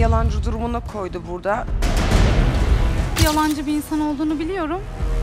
yalancı durumuna koydu burada. Yalancı bir insan olduğunu biliyorum.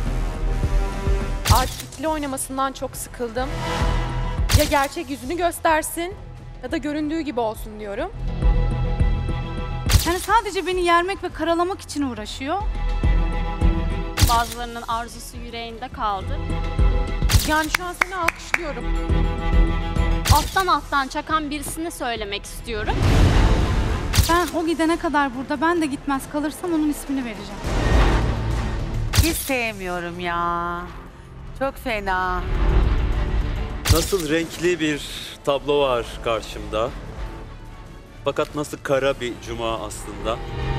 Artık ikili oynamasından çok sıkıldım. Ya gerçek yüzünü göstersin ya da göründüğü gibi olsun diyorum. Yani sadece beni yermek ve karalamak için uğraşıyor. Bazılarının arzusu yüreğinde kaldı. Yani şu an seni alkışlıyorum. Alttan çakan birisini söylemek istiyorum. Ben o gidene kadar burada, ben de gitmez kalırsam onun ismini vereceğim. Hiç sevmiyorum ya. Çok fena. Nasıl renkli bir tablo var karşımda. Fakat nasıl kara bir cuma aslında.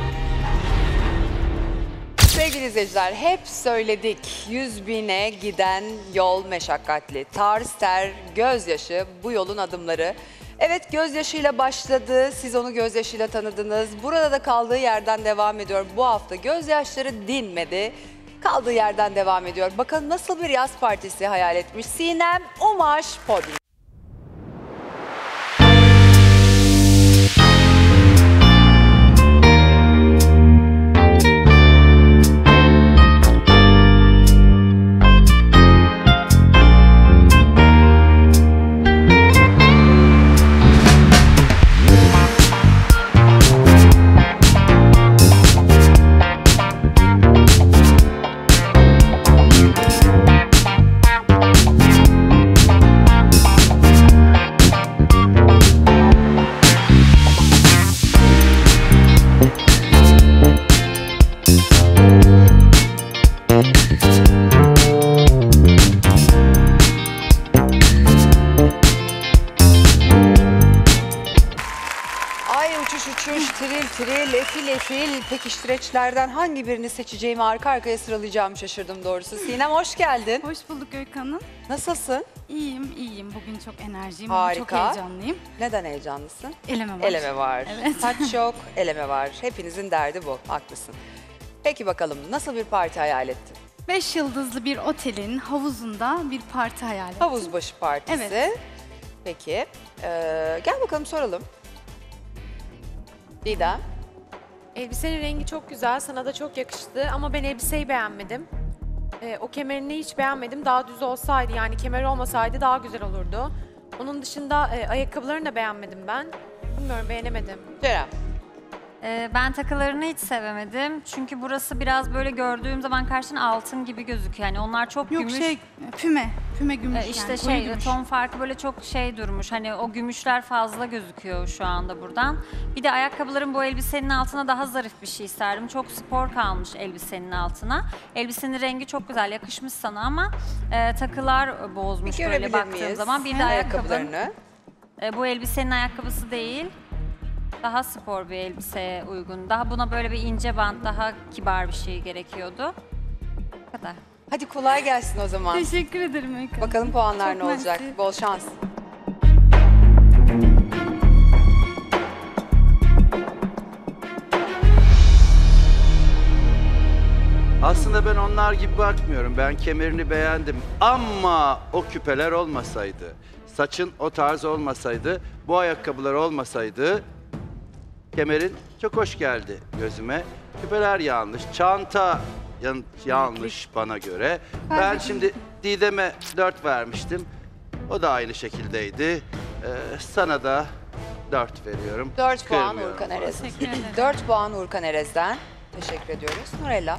Sevgili izleyiciler, hep söyledik 100.000'e giden yol meşakkatli. Tarz, ter, gözyaşı bu yolun adımları. Evet, gözyaşıyla başladı, siz onu gözyaşıyla tanıdınız. Burada da kaldığı yerden devam ediyor. Bu hafta gözyaşları dinmedi, kaldığı yerden devam ediyor. Bakın nasıl bir yaz partisi hayal etmiş Sinem Umaş podyum. Efil pekiştireçlerden hangi birini seçeceğimi arka arkaya sıralayacağımı şaşırdım doğrusu. Sinem hoş geldin. Hoş bulduk Öykü Hanım. Nasılsın? İyiyim. Bugün çok enerjiyim. Harika. Çok heyecanlıyım. Neden heyecanlısın? Eleme var. Eleme var. Evet. Saç yok, eleme var. Hepinizin derdi bu. Haklısın. Peki bakalım nasıl bir parti hayal ettin? 5 yıldızlı bir otelin havuzunda bir parti hayal ettim. Havuzbaşı partisi. Evet. Peki. Gel bakalım soralım. Didem. Elbisenin rengi çok güzel, sana da çok yakıştı ama ben elbiseyi beğenmedim. O kemerini hiç beğenmedim. Daha düz olsaydı, yani kemer olmasaydı daha güzel olurdu. Onun dışında ayakkabılarını da beğenmedim ben. Bilmiyorum, beğenemedim. Ceren. Ben takılarını hiç sevemedim. Çünkü burası biraz böyle gördüğüm zaman karşına altın gibi gözüküyor. Yani onlar çok Yok gümüş. Füme gümüş İşte yani. Koyu gümüş. ton farkı böyle çok durmuş. Hani o gümüşler fazla gözüküyor şu anda buradan. Bir de ayakkabıların bu elbisenin altına daha zarif bir şey isterdim. Çok spor kalmış elbisenin altına. Elbisenin rengi çok güzel, yakışmış sana ama takılar bozmuş Bir böyle görebilir baktığın miyiz? zaman. Bir de Ayakkabılarını. bu elbisenin ayakkabısı değil. Daha spor bir elbiseye uygun. Daha buna böyle bir ince bant, daha kibar bir şey gerekiyordu. Bu kadar. Hadi kolay gelsin o zaman. Teşekkür ederim Öykü Hanım. Bakalım puanlar Çok ne olacak? mersi. Bol şans. Aslında ben onlar gibi bakmıyorum. Ben kemerini beğendim. Ama o küpeler olmasaydı, saçın o tarz olmasaydı, bu ayakkabılar olmasaydı, kemerin çok hoş geldi gözüme. Küpeler yanlış, çanta yanlış bana göre. Ben şimdi Didem'e 4 vermiştim. O da aynı şekildeydi. Sana da 4 veriyorum. 4 puan Kırmıyorum. Urkan Erez. Teşekkür ederim. 4 puan Urkan Erez'den. Teşekkür ediyoruz. Nurella.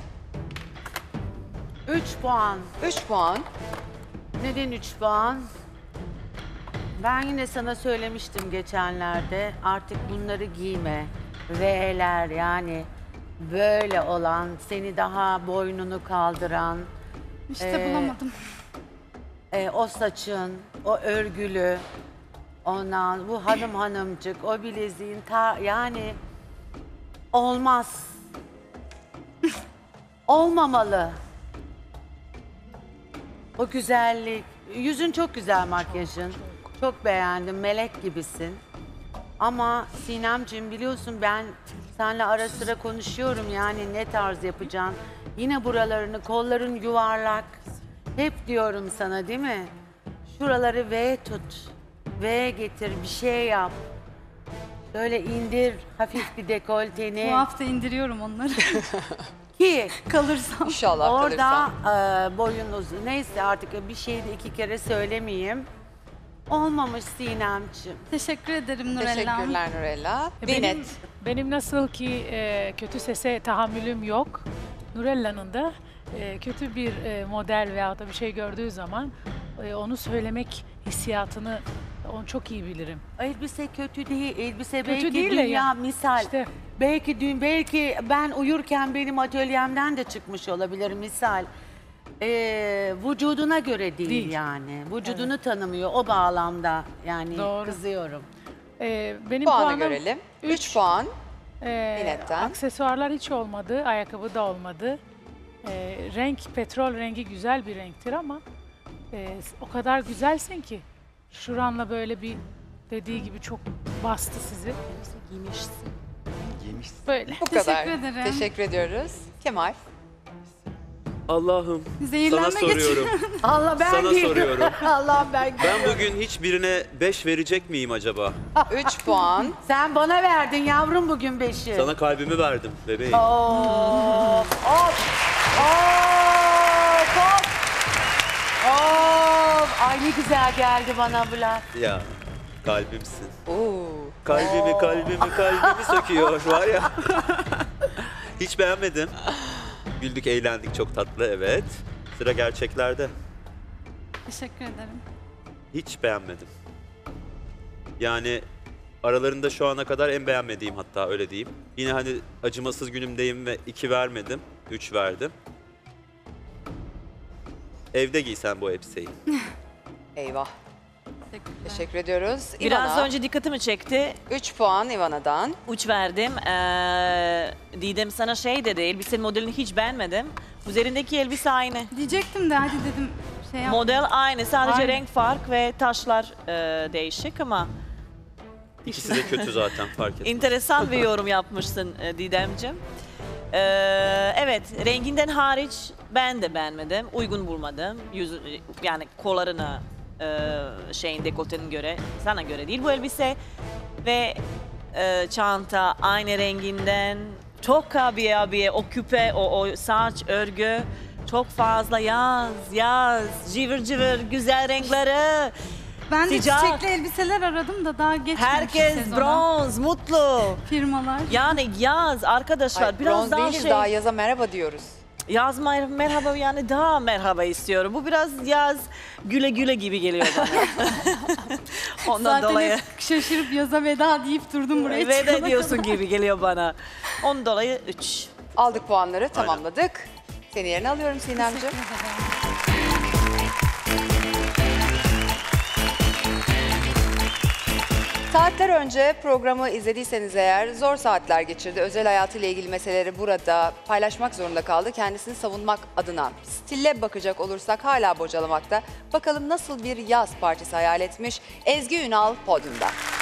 3 puan. 3 puan. Neden 3 puan? Ben yine sana söylemiştim geçenlerde. Artık bunları giyme. V'ler yani böyle olan, seni daha boynunu kaldıran, İşte bulamadım. o saçın, o örgülü, ondan bu hanımcık, o bileziğin yani olmaz. Olmamalı. O güzellik. Yüzün çok güzel, makyajın. Çok beğendim. Melek gibisin. Ama Sinemciğim biliyorsun ben seninle ara sıra konuşuyorum yani ne tarz yapacaksın. Yine buralarını, kolların yuvarlak. Hep diyorum sana değil mi? Şuraları V tut. V getir, bir şey yap. Böyle indir hafif bir dekolteni. Bu hafta indiriyorum onları. Ki Kalırsam. İnşallah orada kalırsan. boyun uzun. Neyse artık bir şeyi de 2 kere söylemeyeyim. Olmamış Sinemciğim. Teşekkür ederim Nurella. Teşekkürler Nurella. Binet. Benim nasıl ki kötü sese tahammülüm yok. Nurella'nın da kötü bir model veya da bir şey gördüğü zaman onu söylemek hissiyatını onu çok iyi bilirim. Elbise kötü değil. Elbise Kötü belki değil de dünya ya. misal. İşte Belki ben uyurken benim atölyemden de çıkmış olabilir misal. Vücuduna göre değil, yani. Vücudunu tanımıyor o bağlamda. Yani Doğru. kızıyorum. benim Puanı puanım görelim. 3 üç. puan. Binetten. Aksesuarlar hiç olmadı, ayakkabı da olmadı. Renk, petrol rengi güzel bir renktir ama o kadar güzelsin ki şuranla böyle bir dediği gibi çok bastı sizi. Böyle. Bu kadar. Teşekkür ederim. Teşekkür ediyoruz. Kemal. Allah'ım sana Zehirlenme soruyorum. Allah ben Sana değilim. soruyorum. Allah ben. Ben bugün hiçbirine 5 verecek miyim acaba? 3 puan. Sen bana verdin yavrum bugün 5'i. Sana kalbimi verdim bebeğim. Of. Ay ne güzel geldi bana bu laf. Ya kalbimsin. Oo. Kalbimi söküyor var ya. Hiç beğenmedim. Güldük, eğlendik, çok tatlı, evet. Sıra gerçeklerde. Teşekkür ederim. Hiç beğenmedim. Yani aralarında şu ana kadar en beğenmediğim, hatta öyle diyeyim. Yine hani acımasız günümdeyim ve 2 vermedim, 3 verdim. Evde giysen bu elbiseyi. Eyvah. Teşekkürler. Teşekkür ediyoruz. Biraz İvana. önce dikkatimi çekti. 3 puan Ivana'dan. 3 verdim. Didem sana şey dedi, elbisenin modelini hiç beğenmedim. Üzerindeki elbise aynı. Diyecektim de hadi dedim şey yap. Model aynı, sadece Aynı. renk fark ve taşlar değişik ama İkisi de kötü zaten, fark etmez. enteresan bir yorum yapmışsın Didemciğim. Evet, renginden hariç ben de beğenmedim, uygun bulmadım. Yani kollarına, şeyin dekoltenin göre, sana göre değil bu elbise. Ve çanta aynı renginden, çok abiye, o küpe, o saç örgü çok fazla yaz, cıvır güzel renkleri. Ben de sıcak. çiçekli elbiseler aradım da daha geçmemiş Herkes sezona. bronz, mutlu. Firmalar. Yani yaz arkadaşlar, Ay, biraz bronz daha değiliz, şey. daha yaza merhaba diyoruz. Yaz merhaba, yani daha merhaba istiyorum. Bu biraz yaz güle gibi geliyor bana. Ondan Zaten dolayı hep şaşırıp yaza veda deyip durdum buraya veda çıkana diyorsun kadar. gibi geliyor bana. Ondan dolayı 3. Aldık puanları, tamamladık. Seni yerine alıyorum Sinemciğim. Teşekkür ederim. Saatler önce programı izlediyseniz eğer zor saatler geçirdi. Özel hayatıyla ilgili meseleleri burada paylaşmak zorunda kaldı. Kendisini savunmak adına. Stille bakacak olursak hala bocalamakta. Bakalım nasıl bir yaz partisi hayal etmiş. Ezgi Ünal podyumda.